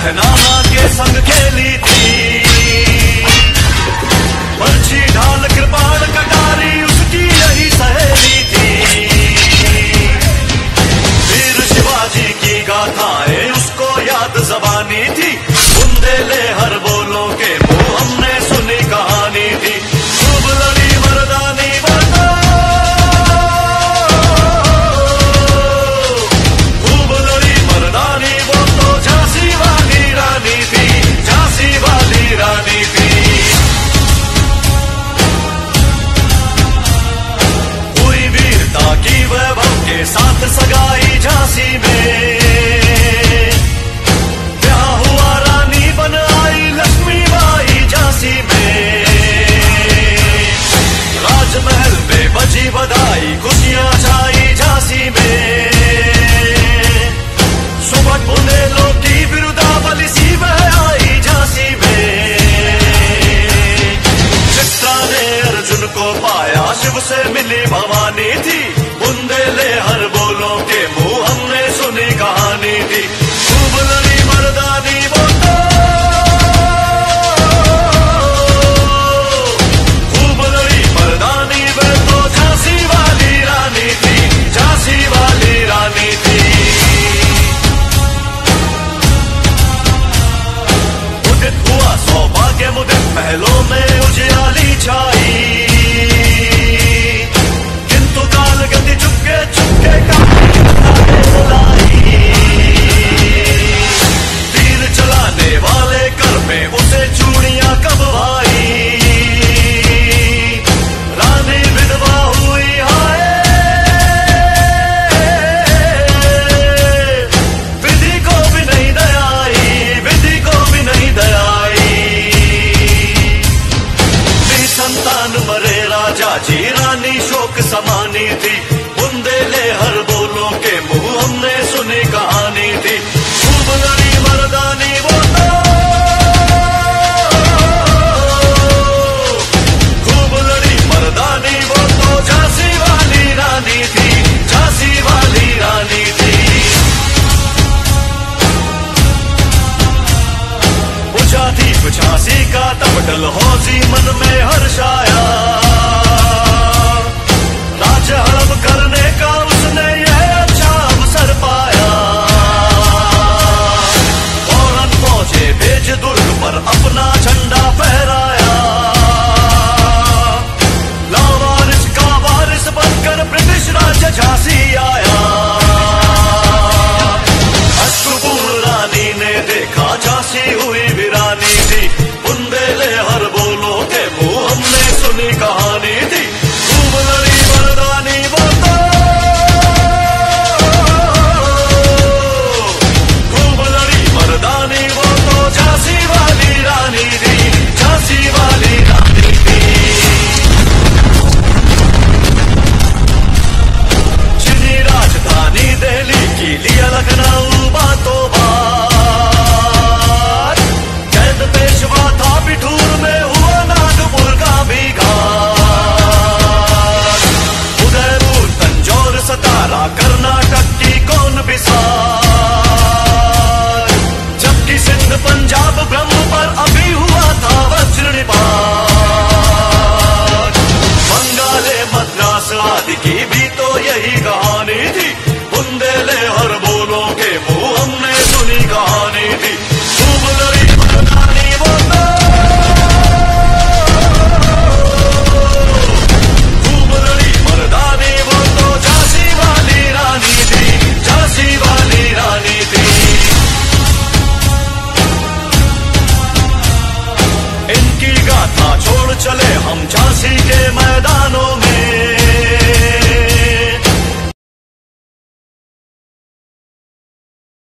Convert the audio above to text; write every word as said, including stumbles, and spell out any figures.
पहनावा के संग खेली थी। बर्छी ढाल कृपाण कटारी उसकी यही सहेली थी। वीर शिवाजी की गाथाएं उसको याद ज़बानी थी। बुंदेले हर बोलों के मुंह हमने सुनी कहानी थी। खूब लड़ी मर्दानी बता, खूब लड़ी मर्दानी, वो तो झांसी वाली रानी थी, झांसी वाली रानी थी। हुई वीरता की वैभव के साथ सगाई झांसी में। ब्याह हुआ रानी बन आई लक्ष्मी बाई झांसी में। राजमहल में बजी बधाई खुशियां छाई झांसी में। सुबह बुंदेलों की बिरुदावली सी बह आई झांसी में। चित्रा ने अर्जुन को पाया शिव से मिली भवानी थी। बुंदेले हर बोलों के मुंह हमने सुनी कहानी थी। खूब लड़ी मर्दानी वो तो, खूब लड़ी मर्दानी वे तो झांसी वाली रानी थी, झांसी वाली रानी थी। उदित हुआ सौभाग्य मुदित महलों में उजियाली छाई। किंतु काल गति चुपके चुपके लाई। तीर चलाने वाले कर में उसे चूड़ियां कब भाई। रानी विधवा हुई हाय, विधि को भी नहीं दयाई, विधि को भी नहीं दयाई। संतान मरे राजा जी रानी शोक समानी थी। बुंदेले हर बोलों के मुंह हमने सुनी कहानी थी। खूब लड़ी मर्दानी वो तो, खूब लड़ी मर्दानी वो तो झांसी वाली रानी थी, झांसी वाली रानी थी। पूछा थी झांसी का तब डलहौजी मन में हर्षाया। राज हड़प करने का उसने यह अच्छा अवसर पाया। फौरन पहुंचे भेज दुर्ग पर अपना झंडा फहराया। लावारिस का वारिस बनकर ब्रिटिश राज्य झांसी आया। अश्रुपूर्ण रानी ने देखा झांसी हुई वीरानी थी। बुंदेले हर बोलों के मुंह हमने सुनी कहानी थी। खूब लड़ी मर्दानी वो तो, खूब लड़ी मर्दानी वो तो झांसी वाली रानी थी, झांसी वाली रानी थी। चीनी राजधानी दिल्ली की लिया लखनऊ बातों बात। कैद पेशवा था बिठूर में हुआ नागपुर का भी घात। उदयपुर तंजौर सतारा कर्नाटक की कौन बिसार। जबकि सिंध पंजाब ब्रह्म पर अभी हुआ था वज्रनिपात। बंगाले मद्रास आदि की भी तो यही कहानी थी। बुंदेले हर बोलों के मुंह हमने सुनी कहानी थी। खूब लड़ी मर्दानी वो तो, खूब लड़ी मर्दानी वो तो झांसी वाली रानी थी, झांसी वाली रानी थी। इनकी गाथा छोड़ चले हम झांसी के मैदानों में।